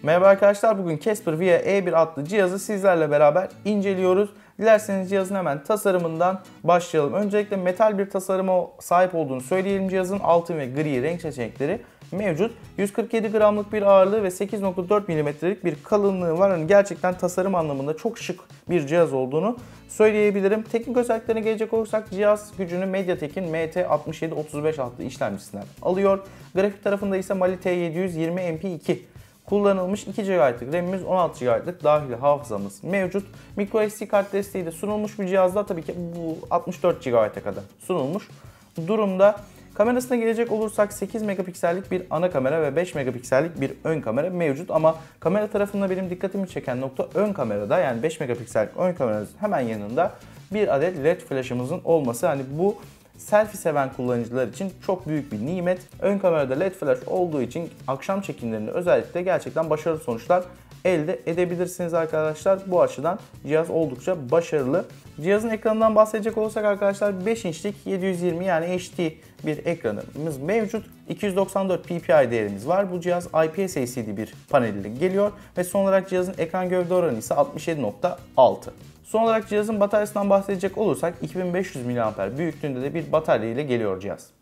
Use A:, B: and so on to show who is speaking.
A: Merhaba arkadaşlar, bugün Casper Via E1 adlı cihazı sizlerle beraber inceliyoruz. Dilerseniz cihazın hemen tasarımından başlayalım. Öncelikle metal bir tasarıma sahip olduğunu söyleyelim. Cihazın altın ve gri renk seçenekleri mevcut. 147 gramlık bir ağırlığı ve 8.4 mm'lik bir kalınlığı var. Yani gerçekten tasarım anlamında çok şık bir cihaz olduğunu söyleyebilirim. Teknik özelliklerine gelecek olursak cihaz gücünü MediaTek'in MT6735 adlı işlemcisinden alıyor. Grafik tarafında ise Mali T720 MP2 kullanılmış. 2 GB'lık RAM'imiz, 16 GB'lık dahili hafızamız mevcut. microSD kart desteği de sunulmuş bir cihazda, tabii ki bu 64 GB'a kadar sunulmuş durumda. Kamerasına gelecek olursak 8 megapiksellik bir ana kamera ve 5 megapiksellik bir ön kamera mevcut, ama kamera tarafında benim dikkatimi çeken nokta ön kamerada, yani 5 megapiksellik ön kameranın hemen yanında bir adet LED flash'ımızın olması. Hani bu selfie seven kullanıcılar için çok büyük bir nimet. Ön kamerada LED flash olduğu için akşam çekimlerinde özellikle gerçekten başarılı sonuçlar elde edebilirsiniz arkadaşlar. Bu açıdan cihaz oldukça başarılı. Cihazın ekranından bahsedecek olursak arkadaşlar 5 inçlik 720 yani HD bir ekranımız mevcut. 294 ppi değerimiz var. Bu cihaz IPS LCD bir paneliyle geliyor ve son olarak cihazın ekran gövde oranı ise 67.6. Son olarak cihazın bataryasından bahsedecek olursak 2500 mAh büyüklüğünde de bir batarya ile geliyor cihaz.